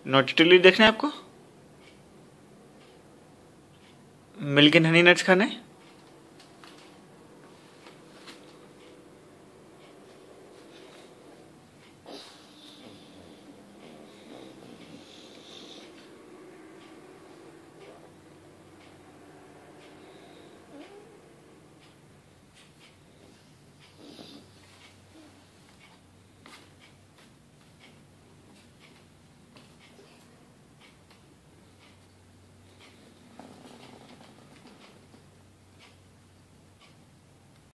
Naughty टुली देखना है आपको? मिल्क एंड हनी नट्स खाने?